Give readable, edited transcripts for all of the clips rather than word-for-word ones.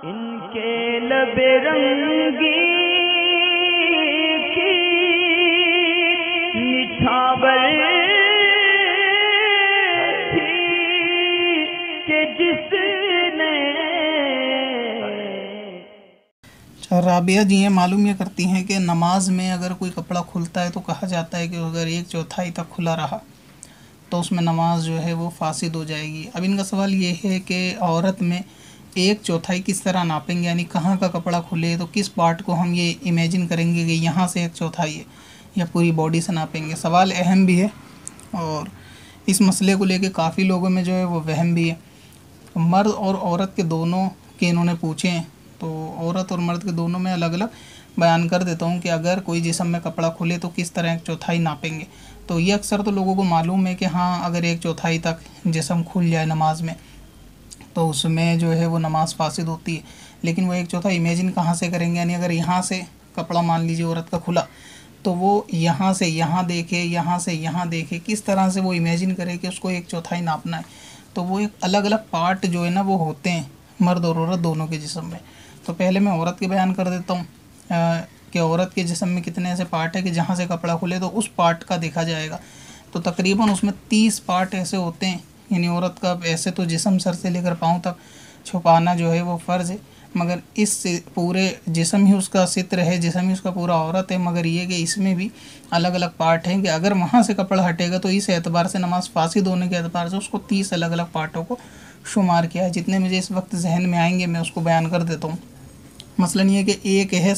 इनके लबे रंगी की निछावर थी कि जिसने। राबिया जी हैं मालूम ये करती हैं कि नमाज में अगर कोई कपड़ा खुलता है तो कहा जाता है कि अगर 1/4 तक खुला रहा तो उसमें नमाज जो है वो फासिद हो जाएगी। अब इनका सवाल ये है कि औरत में 1/4 किस तरह नापेंगे, यानी कहाँ का कपड़ा खुले तो किस पार्ट को हम ये इमेजिन करेंगे कि यहाँ से 1/4 है या पूरी बॉडी से नापेंगे। सवाल अहम भी है और इस मसले को लेके काफ़ी लोगों में जो है वो वहम भी है। मर्द और औरत के दोनों के इन्होंने पूछे हैं, तो औरत और मर्द के दोनों में अलग अलग बयान कर देता हूँ कि अगर कोई जिस्म में कपड़ा खुले तो किस तरह 1/4 नापेंगे। तो ये अक्सर तो लोगों को मालूम है कि हाँ, अगर 1/4 तक जिस्म खुल जाए नमाज में तो उसमें जो है वो नमाज फासिद होती है। लेकिन वो 1/4 इमेजिन कहाँ से करेंगे, यानी अगर यहाँ से कपड़ा मान लीजिए औरत का खुला तो वो यहाँ से यहाँ देखे, यहाँ से यहाँ देखे, किस तरह से वो इमेजिन करे कि उसको 1/4 नापना है। तो वो एक अलग अलग पार्ट जो है ना वो होते हैं मर्द और औरत दोनों के जिस्म में। तो पहले मैं औरत के बयान कर देता हूँ कि औरत के जिस्म में कितने ऐसे पार्ट है कि जहाँ से कपड़ा खुले तो उस पार्ट का देखा जाएगा। तो तकरीबन उसमें 30 पार्ट ऐसे होते हैं, यानी औरत का ऐसे तो जिस्म सर से लेकर पाँव तक छुपाना जो है वो फ़र्ज़ है, मगर इस पूरे जिस्म ही उसका सित्र है, जिस्म ही उसका पूरा औरत है। मगर ये कि इसमें भी अलग अलग पार्ट हैं कि अगर वहाँ से कपड़ा हटेगा तो इस एतबार से नमाज फासिद होने के एतबार से उसको 30 अलग अलग पार्टों को शुमार किया है। जितने मुझे इस वक्त जहन में आएंगे मैं उसको बयान कर देता हूँ। मसलन ये कि एक है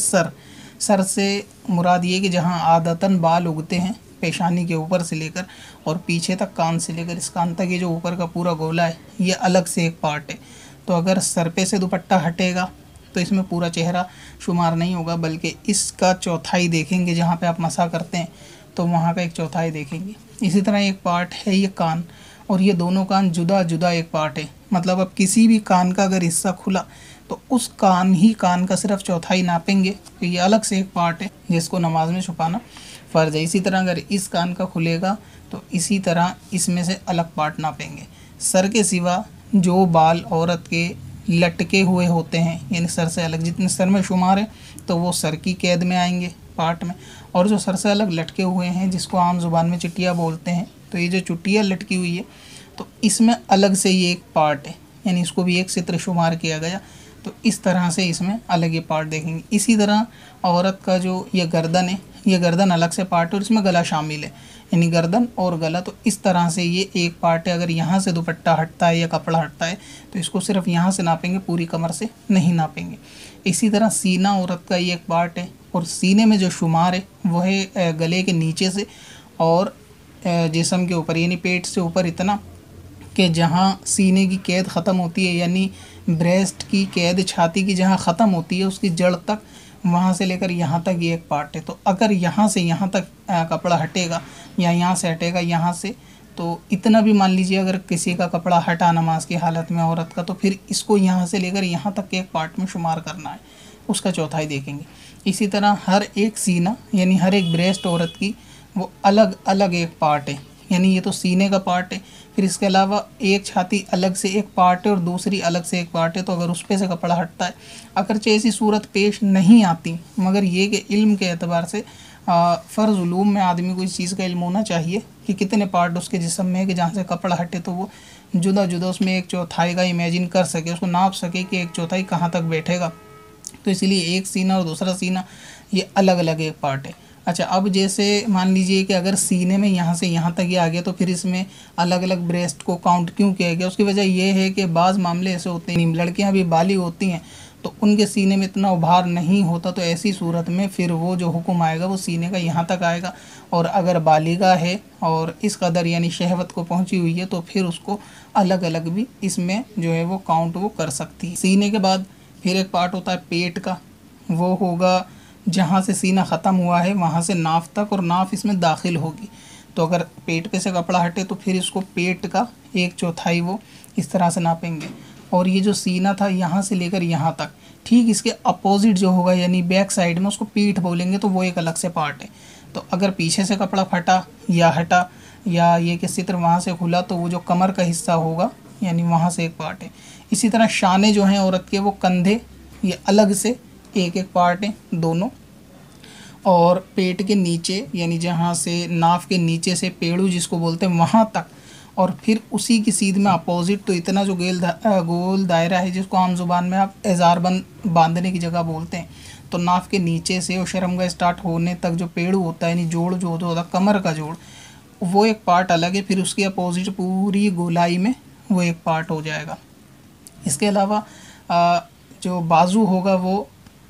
सर से मुराद ये कि जहाँ आदतन बाल उगते हैं पेशानी के ऊपर से लेकर और पीछे तक कान से लेकर इस कान तक ये जो ऊपर का पूरा गोला है ये अलग से एक पार्ट है। तो अगर सर पे से दुपट्टा हटेगा तो इसमें पूरा चेहरा शुमार नहीं होगा, बल्कि इसका 1/4 देखेंगे। जहाँ पे आप मसा करते हैं तो वहाँ का 1/4 देखेंगे। इसी तरह एक पार्ट है ये कान, और ये दोनों कान जुदा जुदा एक पार्ट है। मतलब अब किसी भी कान का अगर हिस्सा खुला तो उस कान का सिर्फ 1/4 नापेंगे, तो ये अलग से एक पार्ट है जिसको नमाज में छुपाना फ़र्ज़ है। इसी तरह अगर इस कान का खुलेगा तो इसी तरह इसमें से अलग पार्ट नापेंगे। सर के सिवा जो बाल औरत के लटके हुए होते हैं, यानी सर से अलग जितने सर में शुमार है तो वो सर की कैद में आएंगे पार्ट में, और जो सर से अलग लटके हुए हैं जिसको आम ज़ुबान में चुटिया बोलते हैं, तो ये जो चुटिया लटकी हुई है तो इसमें अलग से ये एक पार्ट है, यानी इसको भी एक सित्र शुमार किया गया। तो इस तरह से इसमें अलग ये पार्ट देखेंगे। इसी तरह औरत का जो ये गर्दन है, ये गर्दन अलग से पार्ट है और इसमें गला शामिल है, यानी गर्दन और गला। तो इस तरह से ये एक पार्ट है। अगर यहाँ से दुपट्टा हटता है या कपड़ा हटता है तो इसको सिर्फ यहाँ से नापेंगे, पूरी कमर से नहीं नापेंगे। इसी तरह सीना औरत का ये एक पार्ट है, और सीने में जो शुमार है वो है गले के नीचे से और जिस्म के ऊपर, यानी पेट से ऊपर इतना कि जहाँ सीने की कैद ख़त्म होती है, यानी ब्रेस्ट की कैद छाती की जहाँ ख़त्म होती है उसकी जड़ तक, वहाँ से लेकर यहाँ तक ये एक पार्ट है। तो अगर यहाँ से यहाँ तक कपड़ा हटेगा या यहाँ से हटेगा यहाँ से, तो इतना भी मान लीजिए अगर किसी का कपड़ा हटा नमाज की हालत में औरत का, तो फिर इसको यहाँ से लेकर यहाँ तक के एक पार्ट में शुमार करना है, उसका 1/4 देखेंगे। इसी तरह हर एक सीना यानी हर एक ब्रेस्ट औरत की वो अलग अलग एक पार्ट है, यानी ये तो सीने का पार्ट है। फिर इसके अलावा एक छाती अलग से एक पार्ट है और दूसरी अलग से एक पार्ट है। तो अगर उस पे से कपड़ा हटता है, अगरचे ऐसी सूरत पेश नहीं आती, मगर ये कि इल्म के एतबार से फ़र्ज़ उलूम में आदमी को इस चीज़ का इल्म होना चाहिए कि कितने पार्ट उसके जिस्म में है कि जहाँ से कपड़ा हटे तो वो जुदा जुदा उसमें 1/4 का इमेजिन कर सके, उसको नाप सके कि 1/4 कहाँ तक बैठेगा। तो इसलिए एक सीना और दूसरा सीना ये अलग अलग एक पार्ट है। अच्छा, अब जैसे मान लीजिए कि अगर सीने में यहाँ से यहाँ तक ये आ गया तो फिर इसमें अलग अलग ब्रेस्ट को काउंट क्यों किया गया? उसकी वजह ये है कि बाज़ मामले ऐसे होते हैं, लड़कियाँ भी बालिग होती हैं तो उनके सीने में इतना उभार नहीं होता, तो ऐसी सूरत में फिर वो जो हुक्म आएगा वो सीने का यहाँ तक आएगा। और अगर बालिगा है और इस कदर यानी शहवत को पहुँची हुई है तो फिर उसको अलग अलग भी इसमें जो है वो काउंट वो कर सकती है। सीने के बाद फिर एक पार्ट होता है पेट का, वो होगा जहाँ से सीना ख़त्म हुआ है वहाँ से नाफ तक, और नाफ इसमें दाखिल होगी। तो अगर पेट पे से कपड़ा हटे तो फिर इसको पेट का 1/4 वो इस तरह से नापेंगे। और ये जो सीना था यहाँ से लेकर यहाँ तक, ठीक इसके अपोजिट जो होगा यानी बैक साइड में उसको पीठ बोलेंगे, तो वो एक अलग से पार्ट है। तो अगर पीछे से कपड़ा फटा या हटा या ये कि सित्र वहाँ से खुला तो वो जो कमर का हिस्सा होगा यानी वहाँ से एक पार्ट है। इसी तरह शाने जो हैं औरत के वो कंधे ये अलग से एक एक पार्ट हैं दोनों। और पेट के नीचे यानी जहाँ से नाफ के नीचे से पेड़ू जिसको बोलते हैं वहाँ तक, और फिर उसी की सीध में अपोजिट, तो इतना जो गोल दायरा है जिसको आम जुबान में आप एजार बांधने की जगह बोलते हैं। तो नाफ के नीचे से और शर्मगा स्टार्ट होने तक जो पेड़ू होता है यानी जोड़ जो होता है कमर का जोड़, वो एक पार्ट अलग है। फिर उसके अपोजिट पूरी गोलाई में वो एक पार्ट हो जाएगा। इसके अलावा जो बाजू होगा वो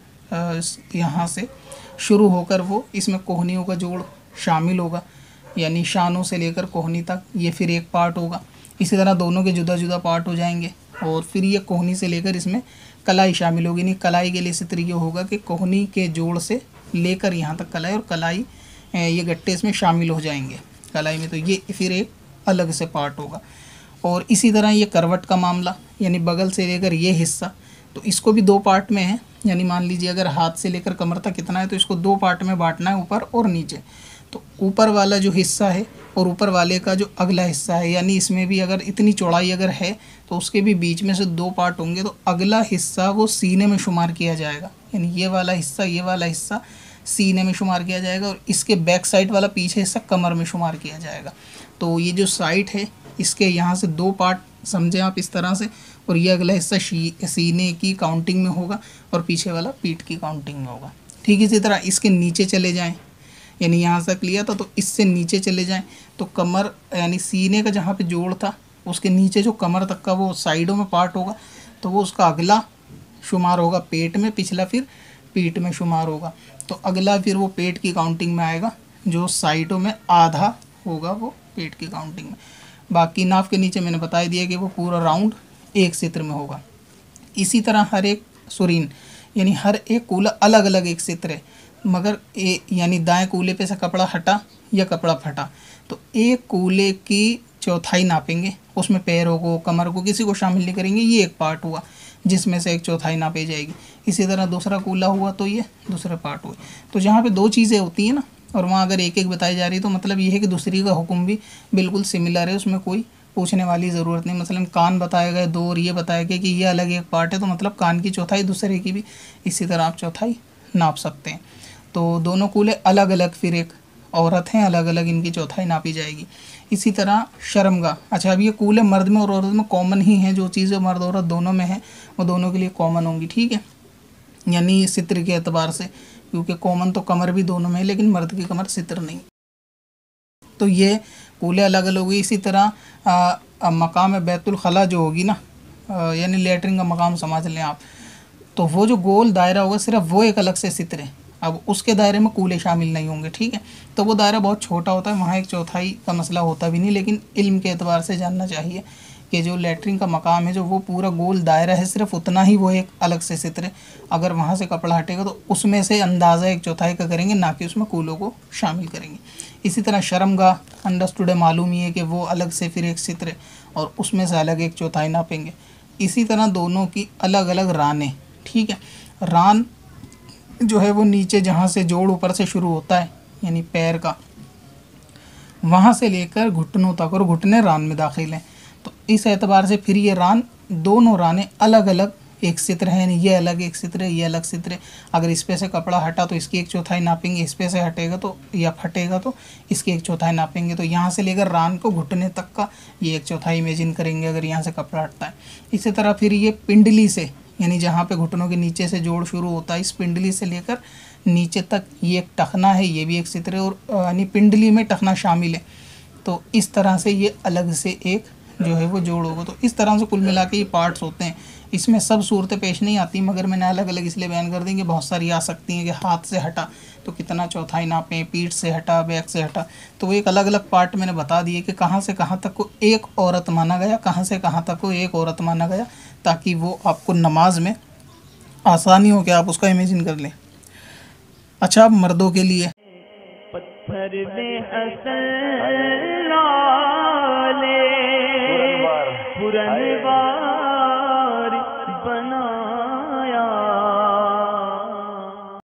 यहाँ से शुरू होकर वो इसमें कोहनियों का जोड़ शामिल होगा, यानी शानों से लेकर कोहनी तक ये फिर एक पार्ट होगा। इसी तरह दोनों के जुदा जुदा पार्ट हो जाएंगे। और फिर ये कोहनी से लेकर इसमें कलाई शामिल होगी। नहीं, कलाई के लिए इसी तरीके होगा कि कोहनी के जोड़ से लेकर यहाँ तक कलाई, और कलाई ये गट्टे इसमें शामिल हो जाएंगे कलाई में, तो ये फिर एक अलग से पार्ट होगा। और इसी तरह ये करवट का मामला, यानी बगल से लेकर ये हिस्सा, तो इसको भी दो पार्ट में है। यानी मान लीजिए अगर हाथ से लेकर कमर तक कितना है तो इसको दो पार्ट में बांटना है, ऊपर और नीचे। तो ऊपर वाला जो हिस्सा है और ऊपर वाले का जो अगला हिस्सा है, यानी इसमें भी अगर इतनी चौड़ाई अगर है तो उसके भी बीच में से दो पार्ट होंगे, तो अगला हिस्सा वो सीने में शुमार किया जाएगा। यानी ये वाला हिस्सा सीने में शुमार किया जाएगा, और इसके बैक साइड वाला पीछे हिस्सा कमर में शुमार किया जाएगा। तो ये जो साइड है इसके यहाँ से दो पार्ट समझें आप इस तरह से, और ये अगला हिस्सा सीने की काउंटिंग में होगा और पीछे वाला पीठ की काउंटिंग में होगा। ठीक इसी तरह इसके नीचे चले जाएं, यानी यहाँ तक लिया था तो इससे नीचे चले जाएं तो कमर यानी सीने का जहाँ पे जोड़ था उसके नीचे जो कमर तक का वो साइडों में पार्ट होगा, तो वो उसका अगला शुमार होगा पेट में, पिछला फिर पीठ में शुमार होगा। तो अगला फिर वो पेट की काउंटिंग में आएगा, जो साइडों में आधा होगा वो पेट की काउंटिंग में। बाकी नाफ के नीचे मैंने बता दिया कि वो पूरा राउंड एक चित्र में होगा। इसी तरह हर एक सुरीन यानी हर एक कूला अलग अलग एक चित्र है, मगर यानी दाएं कूले पे से कपड़ा हटा या कपड़ा फटा तो एक कूले की चौथाई नापेंगे, उसमें पैरों को कमर को किसी को शामिल नहीं करेंगे, ये एक पार्ट हुआ जिसमें से एक चौथाई नापी जाएगी। इसी तरह दूसरा कूला हुआ तो ये दूसरे पार्ट हुए। तो जहाँ पे दो चीज़ें होती हैं ना और वहाँ अगर एक एक बताई जा रही तो मतलब ये है कि दूसरी का हुक्म भी बिल्कुल सिमिलर है, उसमें कोई पूछने वाली ज़रूरत नहीं। मसलन कान बताए गए दो और ये बताया गया कि ये अलग एक पार्ट है, तो मतलब कान की चौथाई दूसरे की भी इसी तरह आप चौथाई नाप सकते हैं। तो दोनों कूले अलग अलग फिर एक औरत हैं, अलग अलग इनकी चौथाई नापी जाएगी। इसी तरह शर्मगा, अच्छा अब ये कूले मर्द में और औरत में कॉमन ही हैं, जो चीज़ें मर्द औरत दोनों में हैं वो दोनों के लिए कॉमन होंगी। ठीक है, यानी सित्र के एतबार से, क्योंकि कॉमन तो कमर भी दोनों में है लेकिन मर्द की कमर सित्र नहीं। तो ये कूले अलग अलग होगी। इसी तरह मकाम बैतुल खला जो होगी ना, यानी लेटरिन का मकाम समझ लें आप, तो वो जो गोल दायरा होगा सिर्फ वो एक अलग से सित्र है। अब उसके दायरे में कूले शामिल नहीं होंगे। ठीक है, तो वो दायरा बहुत छोटा होता है, वहाँ एक चौथाई का मसला होता भी नहीं। लेकिन इल्म के एतबार से जानना चाहिए कि जो लेटरिन का मकाम है जो वो पूरा गोल दायरा है, सिर्फ उतना ही वो एक अलग से सित्र है। अगर वहाँ से कपड़ा हटेगा तो उसमें से अंदाज़ा एक चौथाई का करेंगे, ना कि उसमें कूलों को शामिल करेंगे। इसी तरह शर्मगाह अंडरस्टूड है, मालूम ही है कि वो अलग से फिर एक सित्र है और उसमें से अलग एक चौथाई नापेंगे। इसी तरह दोनों की अलग अलग रानें। ठीक है, रान जो है वो नीचे जहाँ से जोड़ ऊपर से शुरू होता है यानी पैर का, वहाँ से लेकर घुटनों तक, और घुटने रान में दाखिल हैं। तो इस एतबार से फिर ये रान, दोनों रानें अलग अलग एक सित्र है, यानी ये अलग एक सित्र है, ये अलग सित्र है। अगर इस पे से कपड़ा हटा तो इसकी एक चौथाई नापेंगे, इस पे से हटेगा तो या फटेगा तो इसकी एक चौथाई नापेंगे। तो यहाँ से लेकर रान को घुटने तक का ये एक चौथाई इमेजिन करेंगे अगर यहाँ से कपड़ा हटता है। इसी तरह फिर ये पिंडली से, यानी जहाँ पे घुटनों के नीचे से जोड़ शुरू होता है, इस पिंडली से लेकर नीचे तक ये एक टखना है, ये भी एक सित्र है, और यानी पिंडली में टखना शामिल है। तो इस तरह से ये अलग से एक जो है वो जोड़ होगा। तो इस तरह से कुल मिला के ये पार्ट्स होते हैं। इसमें सब सूरतें पेश नहीं आती, मगर मैंने अलग अलग इसलिए बयान कर दी कि बहुत सारी आ सकती हैं कि हाथ से हटा तो कितना चौथाई नापें, पीठ से हटा, बैक से हटा, तो वो एक अलग अलग पार्ट मैंने बता दिए कि कहाँ से कहाँ तक को एक औरत माना गया, कहाँ से कहाँ तक को एक औरत माना गया, ताकि वो आपको नमाज में आसानी हो कि आप उसका इमेजिन कर लें। अच्छा, अब मर्दों के लिए पत्थर में हसन लाले पुरनवार